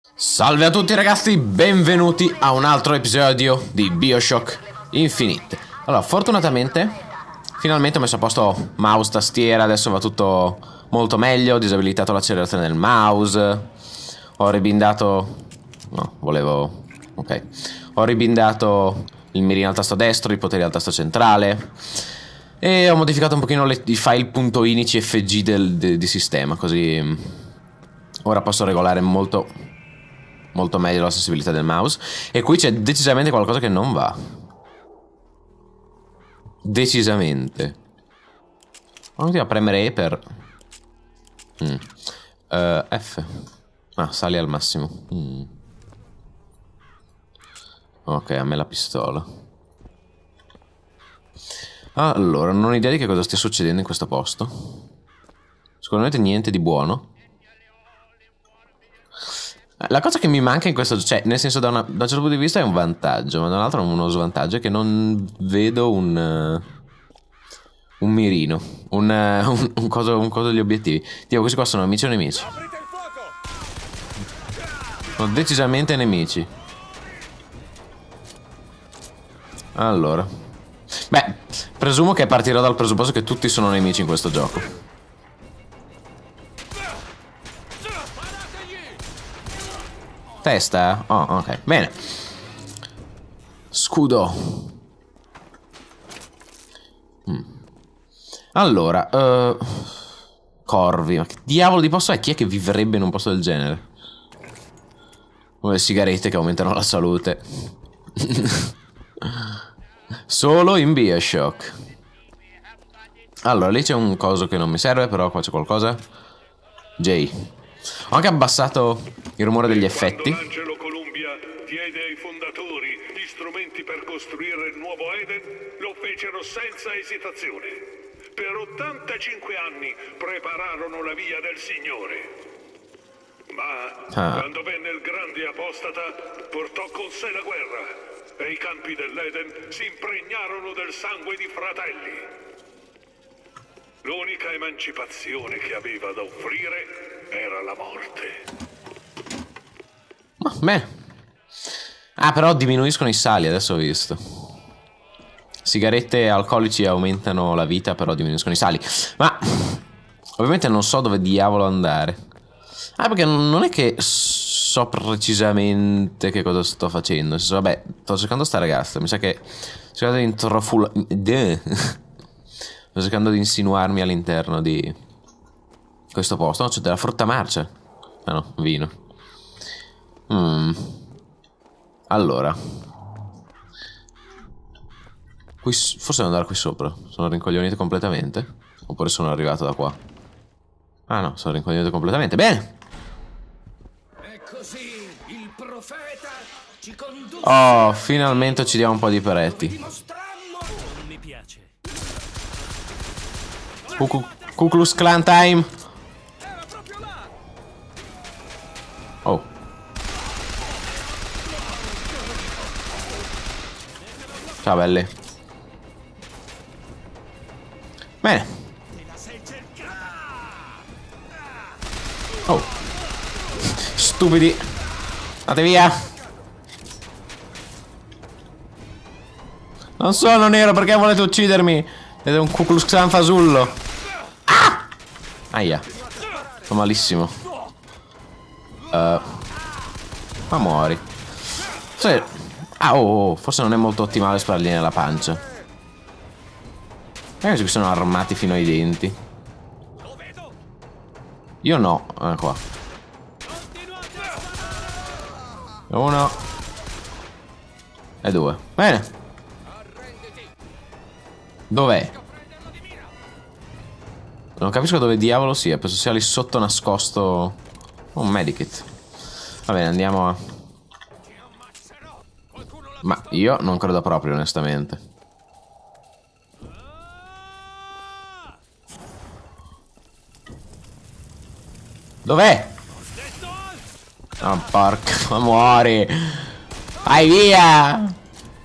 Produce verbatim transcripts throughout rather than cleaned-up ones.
Salve a tutti ragazzi, benvenuti a un altro episodio di BioShock Infinite. Allora, fortunatamente finalmente ho messo a posto mouse, tastiera, adesso va tutto molto meglio. Ho disabilitato l'accelerazione del mouse. Ho ribindato... no, volevo... ok. Ho ribindato il mirino al tasto destro, i poteri al tasto centrale. E ho modificato un pochino le, i file .ini C F G del, de, di sistema, così ora posso regolare molto... molto meglio la sensibilità del mouse. E qui c'è decisamente qualcosa che non va. Decisamente. Continuo a premere E per mm. uh, F. Ah, sali al massimo. mm. Ok, a me la pistola. Allora, non ho idea di che cosa stia succedendo in questo posto. Sicuramente niente di buono. La cosa che mi manca in questo, cioè, nel senso, da, una, da un certo punto di vista è un vantaggio, ma da un altro è uno svantaggio, è che non vedo un uh, un mirino, un, uh, un, un, coso, un coso degli obiettivi. Tipo, questi qua sono amici o nemici? Sono decisamente nemici. Allora, beh, presumo che partirò dal presupposto che tutti sono nemici in questo gioco. Testa? Oh, ok. Bene. Scudo. Mm. Allora, uh, corvi. Ma che diavolo di posto è? Chi è che vivrebbe in un posto del genere? Come le sigarette che aumentano la salute. Solo in BioShock. Allora, lì c'è un coso che non mi serve, però qua c'è qualcosa. J. Ho anche abbassato il rumore degli effetti. Quando l'Angelo Columbia diede ai fondatori gli strumenti per costruire il nuovo Eden, lo fecero senza esitazione. Per ottantacinque anni prepararono la via del Signore. Ma ah. quando venne il grande apostata, portò con sé la guerra e i campi dell'Eden si impregnarono del sangue di fratelli. L'unica emancipazione che aveva da offrire era la morte. Oh, bene. Ah, però diminuiscono i sali, adesso ho visto. Sigarette e alcolici aumentano la vita, però diminuiscono i sali. Ma ovviamente non so dove diavolo andare. Ah, perché non è che so precisamente che cosa sto facendo. Nel senso, vabbè, sto cercando sta ragazza. Mi sa che sto cercando di introfula... Sto cercando di insinuarmi all'interno di questo posto. No, c'è della frutta marcia. Ah no, vino. Mm. Allora, qui, forse devo andare qui sopra. Sono rincoglionito completamente? Oppure sono arrivato da qua? Ah no, sono rincoglionito completamente. Bene. E così il profeta ci conduce. Oh, finalmente uccidiamo un po' di peretti. Non mi piace. Ku Klux Klan time. Oh. Ciao belli. Bene. Oh. Stupidi. Andate via. Non sono nero, perché volete uccidermi? Siete un Ku Klux Klan fasullo. Ah! Aia. Sto malissimo. Uh. Ma muori. Cioè... ah, oh, oh, forse non è molto ottimale sparargli nella pancia. Ragazzi, qui sono armati fino ai denti. Io no. Ah, qua. Uno. E due. Bene. Dov'è? Non capisco dove diavolo sia. Penso sia lì sotto nascosto. Un medikit. Va bene, andiamo a... ma io non credo proprio, onestamente. Dov'è? Oh, porca, ma muori. Vai via.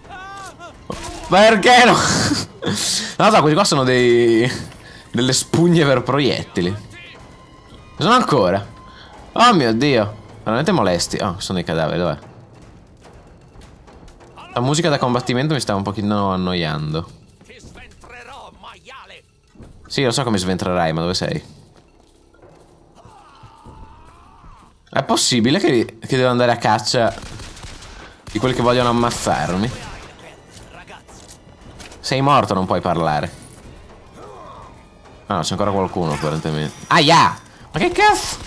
Perché no? Non so, questi qua sono dei... delle spugne per proiettili. Ci sono ancora. Oh mio Dio. veramente molesti. Oh, sono dei cadaveri, dov'è? La musica da combattimento mi sta un pochino annoiando. Ti sventrerò, maiale. Sì, lo so come sventrerai, ma dove sei? È possibile che, che devo andare a caccia di quelli che vogliono ammazzarmi? Sei morto, non puoi parlare. Ah no, c'è ancora qualcuno apparentemente. Aia! Ma che cazzo?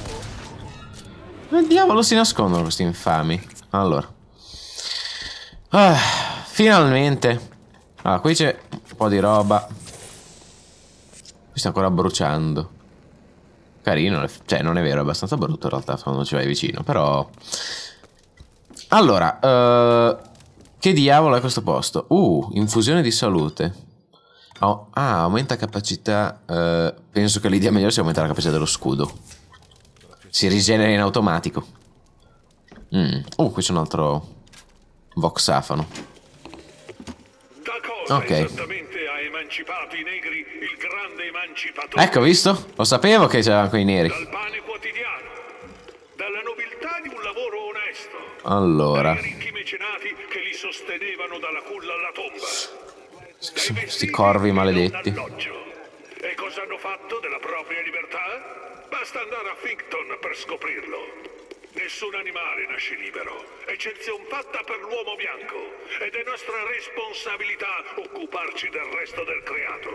Dove diavolo si nascondono questi infami? Allora. Ah, finalmente. Allora, qui c'è un po' di roba. Qui sta ancora bruciando. Carino, cioè non è vero, è abbastanza brutto in realtà quando ci vai vicino, però... Allora, uh, che diavolo è questo posto? Uh, infusione di salute. Oh, ah, aumenta capacità... Uh, penso che l'idea migliore sia aumentare la capacità dello scudo. Si rigenera in automatico. Mm. Uh, qui c'è un altro voxafano. Da cosa Ok. esattamente ha emancipato i negri il grande emancipatore? Ecco, visto? Lo sapevo che c'erano quei neri. Dal pane quotidiano, dalla nobiltà di un lavoro onesto, Allora. dai ricchi mecenati che li sostenevano dalla culla alla tomba, dai Sti corvi maledetti. E cosa hanno fatto della propria libertà? Basta andare a Finkton per scoprirlo. Nessun animale nasce libero, eccezion fatta per l'uomo bianco, ed è nostra responsabilità occuparci del resto del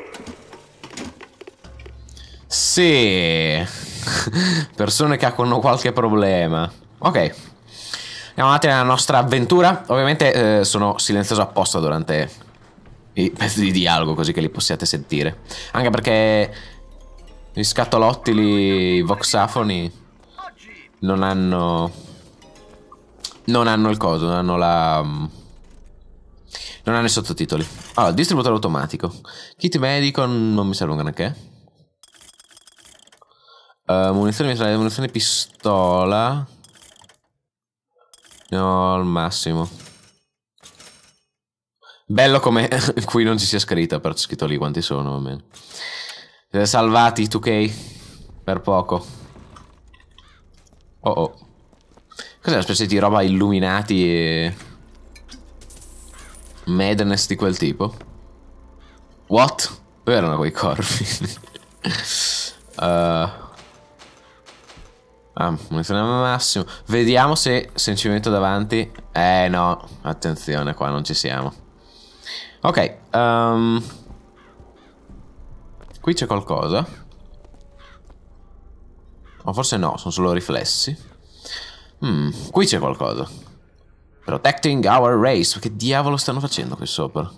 creato. Sì. Persone che hanno qualche problema. Ok. Andiamo avanti nella nostra avventura. Ovviamente eh, sono silenzioso apposta durante i pezzi di dialogo, così che li possiate sentire. Anche perché gli scatolotti, i voxafoni non hanno non hanno il coso, non hanno la non hanno i sottotitoli. Allora, distributore automatico. Kit medico non mi serve un granché. Uh, munizioni mitragliatrice, munizioni pistola. No, al massimo. Bello come qui non ci sia scritto, però c'è scritto lì quanti sono, va bene. Siete salvati due K per poco. Oh oh. Cos'è una specie di roba illuminati e madness di quel tipo? What? Dove erano quei corvi? uh... Ah, munizione al massimo. Vediamo se, se ci metto davanti. Eh no, attenzione, qua non ci siamo. Ok, um... qui c'è qualcosa. O forse no, sono solo riflessi. Hmm, qui c'è qualcosa. Protecting our race. Che diavolo stanno facendo qui sopra?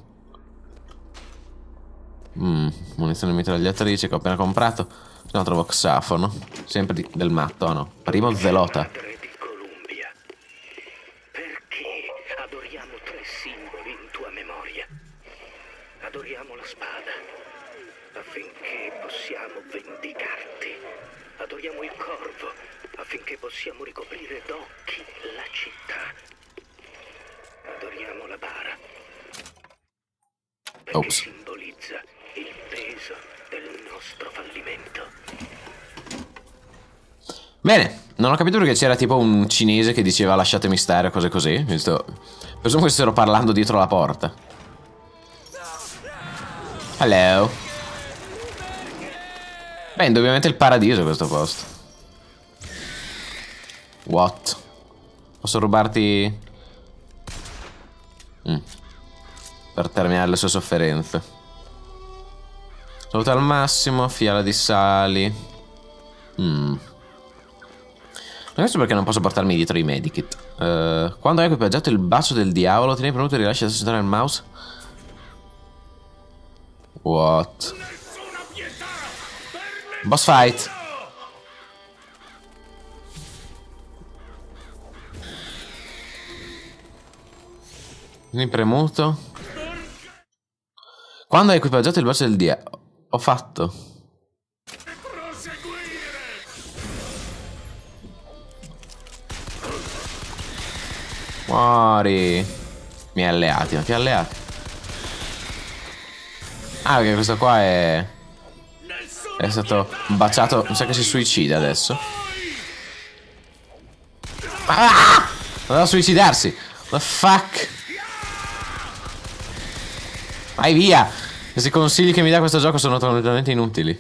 Hmm, munizione mitragliatrice che ho appena comprato. Un altro voxafono. Sempre di, del matto, oh no. Primo Zelota. Padre di Columbia, perché adoriamo tre simboli in tua memoria? Adoriamo la spada, affinché possiamo vendicarti. Adoriamo il corvo, affinché possiamo ricoprire d'occhi la città. Adoriamo la bara, perché Ops. simbolizza il peso del nostro fallimento. Bene, non ho capito perché c'era tipo un cinese che diceva lasciatemi stare o cose così. Visto... Presumo che stessero parlando dietro la porta. Hello. Beh, indubbiamente il paradiso questo posto. What? Posso rubarti... Mm. Per terminare le sue sofferenze. Salute al massimo, fiala di sali. Mm. Non so perché non posso portarmi dietro i medikit. Uh, quando hai equipaggiato il bacio del diavolo, tieni premuto e rilasci da sentire il mouse. What? Boss fight. Tieni premuto. Quando hai equipaggiato il bacio del diavolo. Ho fatto. Muori. Miei alleati, ma che alleati? Ah, perché questo qua è... È stato baciato. Mi sa che si suicida adesso. Ah! Doveva suicidarsi. The fuck? Vai via! Questi consigli che mi dà questo gioco sono totalmente inutili.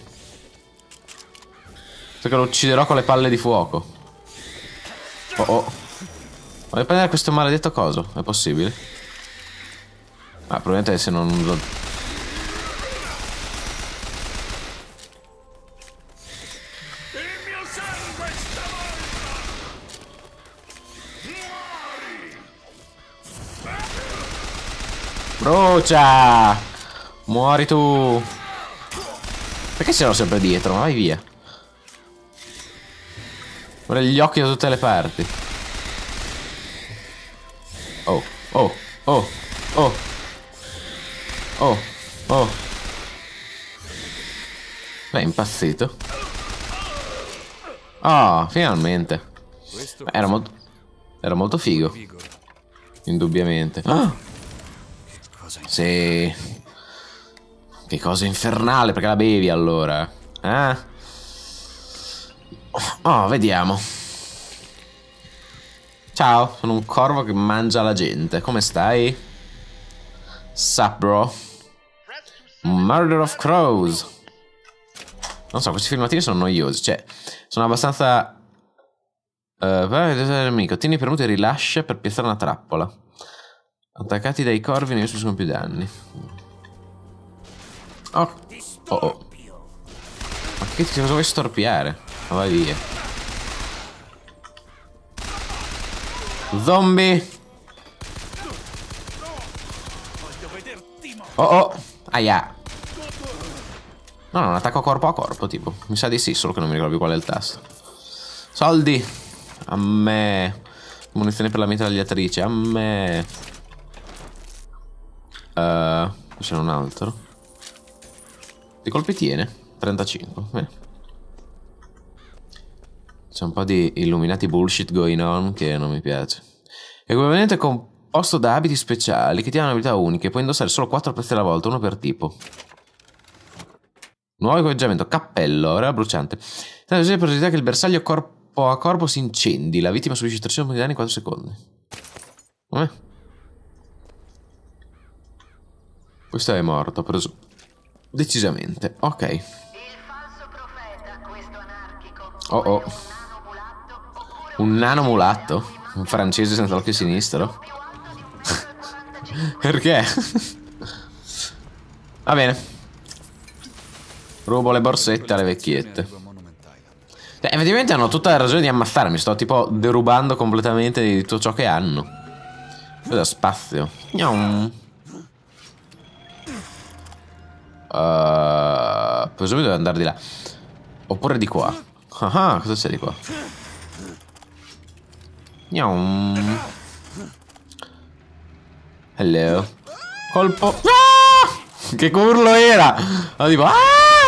Perché lo ucciderò con le palle di fuoco. Oh oh. Voglio prendere questo maledetto coso. È possibile? Ah, probabilmente se non lo... Brucia! Muori tu! Perché ce l'ho sempre dietro? Ma vai via. Ora gli occhi da tutte le parti. Oh, oh, oh, oh. Oh, oh. Beh, è impazzito. Ah, oh, finalmente. Era molto... Era molto figo. Indubbiamente. Ah! Sì. Che cosa infernale, perché la bevi allora? Eh? Oh, vediamo. Ciao, sono un corvo che mangia la gente. Come stai? Sup, bro? Murder of Crows. Non so, questi filmatini sono noiosi. Cioè, sono abbastanza... Uh, nemico. Tieni premuto e rilascia per piazzare una trappola. Attaccati dai corvi ne subiscono più danni. Oh, oh, oh. Ma che cosa vuoi storpiare? Ma vai via. Zombie. Oh oh. Aia. No, no, un attacco corpo a corpo tipo. Mi sa di sì, solo che non mi ricordo più qual è il tasto. Soldi. A me. Munizioni per la mitragliatrice. A me. Uh, c'è un altro. Di colpi tiene trentacinque. Bene. C'è un po' di illuminati bullshit going on che non mi piace. Equivalente composto da abiti speciali che ti hanno abilità uniche. Puoi indossare solo quattro pezzi alla volta, uno per tipo. Nuovo equipaggiamento, cappello, ora bruciante. Tanto c'è la possibilità che il bersaglio corpo a corpo si incendi. La vittima subisce trecento punti di danni in quattro secondi. Come? Questo è morto, preso. Decisamente, ok. Il falso profeta, questo anarchico. Oh oh. Un nano mulatto? Un francese senza l'occhio sinistro? Perché? Va bene. Rubo le borsette alle vecchiette. Cioè, effettivamente hanno tutta la ragione di ammazzarmi. Sto tipo derubando completamente di tutto ciò che hanno. Cosa spazio? Gnam. Uh, presumo devo andare di là. Oppure di qua. Ah, cosa c'è di qua? Gnam. Hello. Colpo. Ah! Che urlo era? Allora, tipo, ah!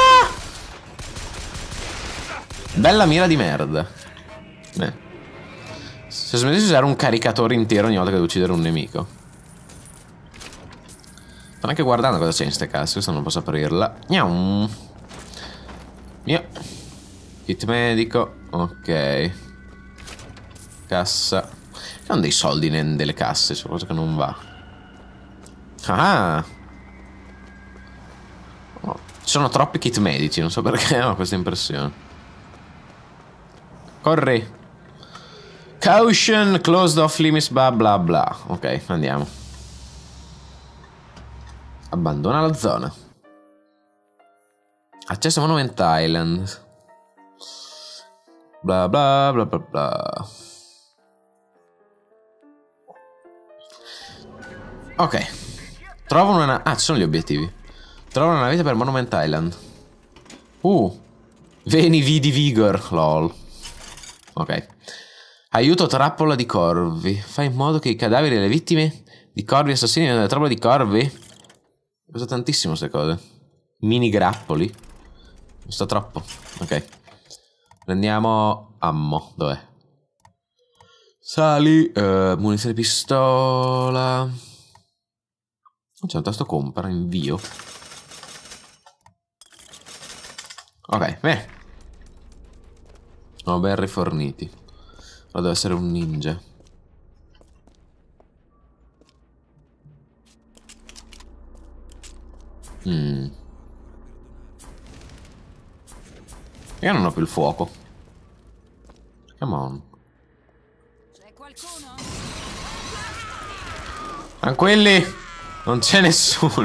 Bella mira di merda. Beh. Se smettessi di usare un caricatore intero ogni volta che devo uccidere un nemico. Sto anche guardando cosa c'è in ste casse. Questa non posso aprirla. Miau. Mio. Kit medico. Ok. Cassa. Non dei soldi né delle casse. C'è qualcosa che non va. Ah. Oh, ci sono troppi kit medici. Non so perché ho questa impressione. Corri. Caution. Closed off limits. Bla bla bla. Ok, andiamo. Abbandona la zona. Accesso a Monument Island. Bla bla bla bla bla. Ok. Trovo una... Ah, ci sono gli obiettivi. Trovo una navetta per Monument Island. Uh. Veni vidi vigor. Lol. Ok. Aiuto trappola di corvi. Fai in modo che i cadaveri delle vittime di corvi assassini nella trappola di corvi... Uso tantissimo queste cose. Mini grappoli. Costa troppo. Ok. Prendiamo ammo. Dov'è? Sali. Uh, munizione di pistola. C'è un tasto compra. Invio. Ok, bene. Siamo ben riforniti. deve essere un ninja. Mm. Io non ho più il fuoco. Come on. C'è qualcuno? Tranquilli, non c'è nessuno.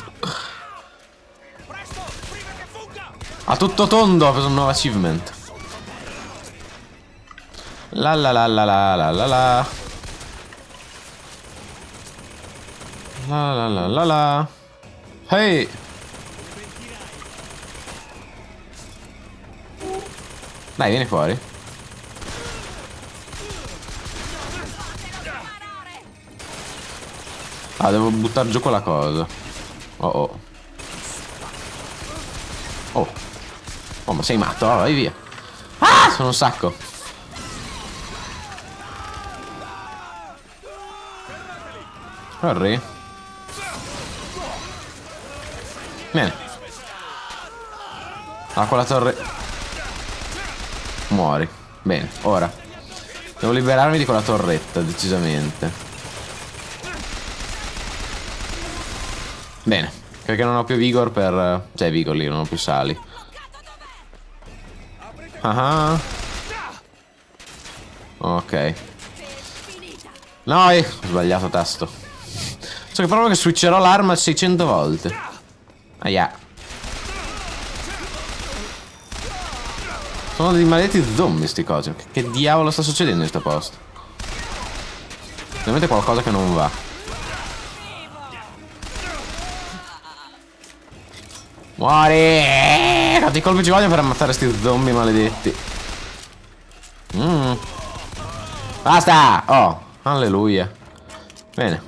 A tutto tondo, ho preso un nuovo achievement. La la la la la la la la. La la la la la. Hey. Dai, vieni fuori. Ah, devo buttare giù quella cosa. Oh oh. Oh. Oh, ma sei matto? Oh, vai via. Ah, sono un sacco. Corri. Bene. Ah, quella torre. Muori. Bene, ora devo liberarmi di quella torretta, decisamente. Bene, perché non ho più vigor per... Cioè, vigor lì, non ho più sali. Ah. Ok. No, eh, ho sbagliato tasto. So che proprio che switcherò l'arma seicento volte. Aia. Sono dei maledetti zombie sti cosi. Che diavolo sta succedendo in questo posto? Ovviamente qualcosa che non va. Muori! Quanti colpi ci vogliono per ammazzare sti zombie maledetti? Mm. Basta! Oh, alleluia. Bene.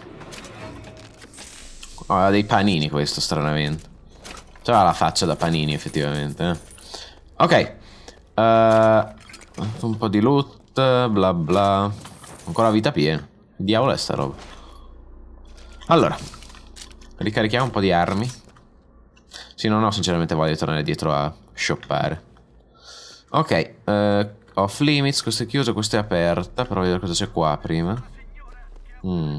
Oh, ha dei panini questo, stranamente. C'ha la faccia da panini, effettivamente. Eh. Ok. Uh, un po' di loot, bla bla. Ancora vita piena. Che diavolo è sta roba? Allora, ricarichiamo un po' di armi. Sì, non ho sinceramente voglia di tornare dietro a shoppare. Ok, uh, off limits, questo è chiuso, questo è aperta. Però vedere cosa c'è qua prima. Mm.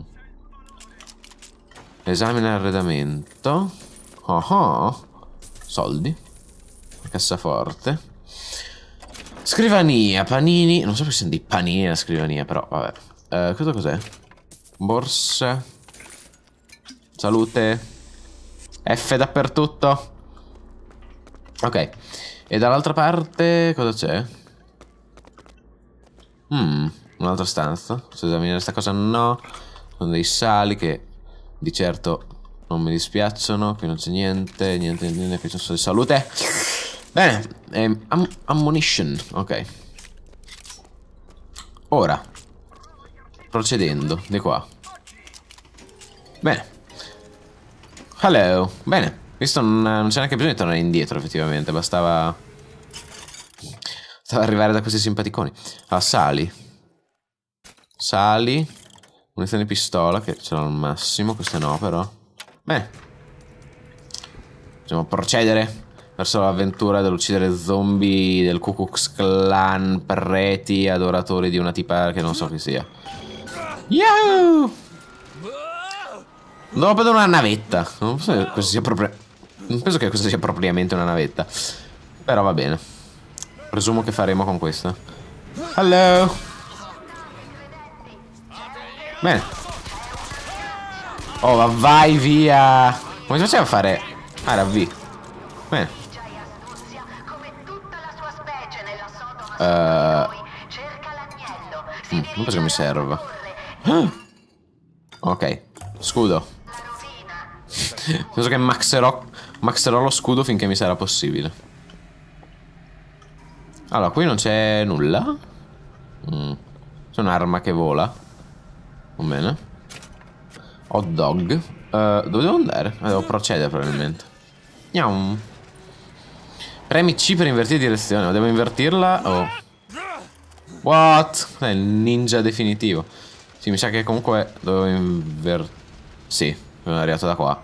Esamina l'arredamento. Oh oh. Soldi. Cassaforte. Scrivania, panini. Non so se siano dei panini la scrivania, però vabbè. Uh, questo cos'è? Borsa. Salute. F dappertutto. Ok. E dall'altra parte cosa c'è? Hmm, un'altra stanza. Se esaminare questa cosa no. Sono dei sali che di certo non mi dispiacciono. Qui non c'è niente. Niente, niente. Qui c'è solo di salute. Bene. Eh, am ammunition. Ok. Ora. Procedendo. Di qua. Bene. Hello. Bene. Visto non, non c'è neanche bisogno di tornare indietro, effettivamente. Bastava... Bastava arrivare da questi simpaticoni. Ah, sali. Sali. Munizione pistola, che ce l'ho al massimo. Queste no, però. Bene. Possiamo procedere verso l'avventura dell'uccidere zombie del Ku Klux Klan, preti, adoratori di una tipa che non so chi sia. Yahoo! Devo prendere una navetta. Non penso che questa sia proprio... Non penso che questa sia propriamente una navetta. Però va bene. Presumo che faremo con questa. Hello. Bene. Oh, ma vai via. Come si faceva a fare? Ah, era V. Bene. Uh, mm, non penso che mi serva. Ok. Scudo. Penso che maxerò, maxerò lo scudo finché mi sarà possibile. Allora, qui non c'è nulla. Mm. C'è un'arma che vola. Va bene. Hot dog. uh, Dove devo andare? Ah, devo procedere probabilmente. Andiamo. Premi C per invertire direzione. Devo invertirla o... Oh. What? È il ninja definitivo. Sì, mi sa che comunque devo invertire. Sì, sono arrivato da qua.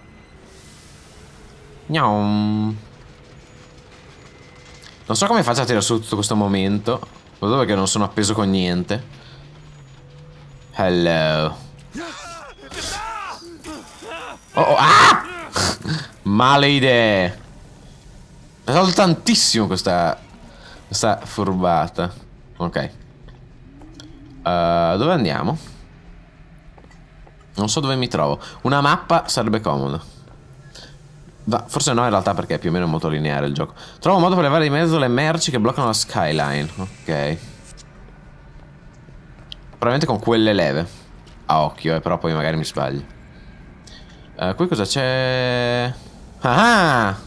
Andiamo. Non so come faccia a tirare su tutto questo momento. Soprattutto perché non sono appeso con niente. Hello. Oh, oh, ah! Male idee. Mi ha tolto tantissimo questa Questa furbata. Ok. uh, Dove andiamo? Non so dove mi trovo. Una mappa sarebbe comoda. Va, forse no in realtà, perché è più o meno molto lineare il gioco. Trovo un modo per levare di mezzo le merci che bloccano la skyline. Ok. Probabilmente con quelle leve. A occhio, eh, però poi magari mi sbaglio. uh, Qui cosa c'è? Ah!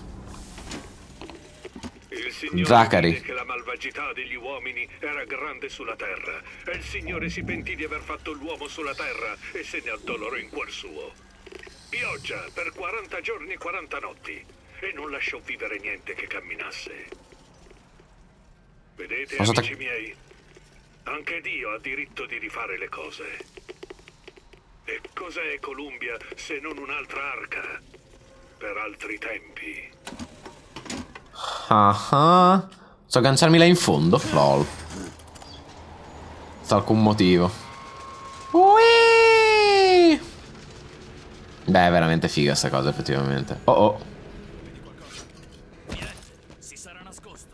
Il Signore Zachary. vide che la malvagità degli uomini era grande sulla terra, e il Signore si pentì di aver fatto l'uomo sulla terra e se ne addolorò in cuor suo. Pioggia per quaranta giorni e quaranta notti, e non lasciò vivere niente che camminasse. Vedete, Cosa amici miei? Anche Dio ha diritto di rifare le cose. E cos'è Columbia se non un'altra arca per altri tempi? Ah ah. So agganciarmi là in fondo. Lol. Per alcun motivo. Ui! Beh, è veramente figa sta cosa, effettivamente. Oh oh. Si sarà nascosto.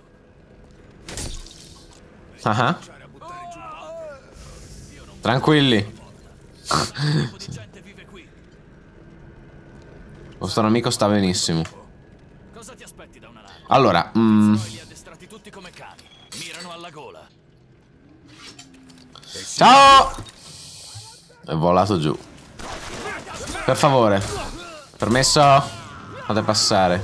Ah ah. Tranquilli. Questo nemico sta benissimo. Cosa ti aspetti da una nave? Allora, mm, Li addestrati tutti come cani. Mirano alla gola. ciao! È volato giù. Per favore. Permesso? Fate passare.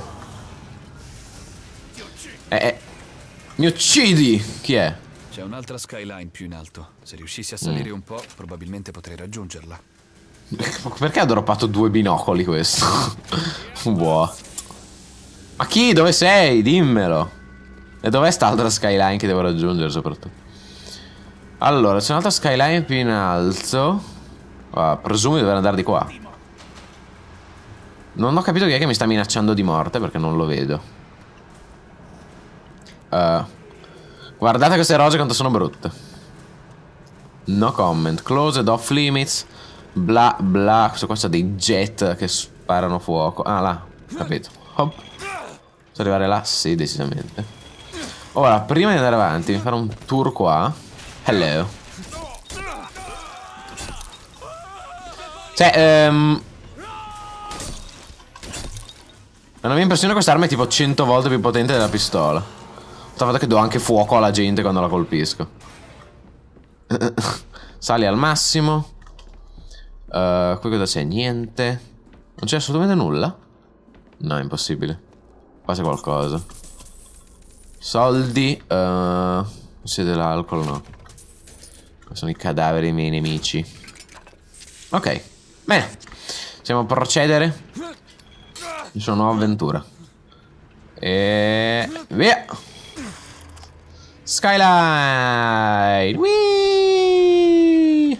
Eh, eh. Mi uccidi! Chi è? C'è un'altra skyline più in alto. Se riuscissi a salire un po', probabilmente potrei raggiungerla. Perché ha droppato due binocoli questo? Buono. Ma chi? Dove sei? Dimmelo. E dov'è st'altra skyline che devo raggiungere soprattutto? Allora, c'è un'altra skyline più in alto. Ah, presumo di dover andare di qua. Non ho capito chi è che mi sta minacciando di morte, perché non lo vedo. uh, Guardate queste rose quanto sono brutte. No comment. Closed, off limits. Bla bla. Questo qua c'ha dei jet che sparano fuoco. Ah, là, capito. Hop. Posso arrivare là? Sì, decisamente. Ora, prima di andare avanti, fare un tour qua. Hello. Cioè, ehm la mia impressione è che quest'arma è tipo cento volte più potente della pistola. Il fatto che do anche fuoco alla gente quando la colpisco. Sali al massimo. Uh, qui cosa c'è? Niente. Non c'è assolutamente nulla? No, è impossibile. Qua c'è qualcosa. Soldi. uh, C'è dell'alcol, no. Qua sono i cadaveri dei miei nemici. Ok, bene. Possiamo procedere. Ci sono nuova avventura. E via. Skyline. Whee!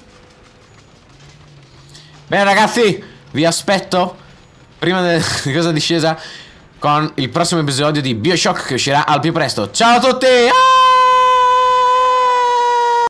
Bene ragazzi, vi aspetto prima de di questa discesa con il prossimo episodio di BioShock che uscirà al più presto. Ciao a tutti! Ah!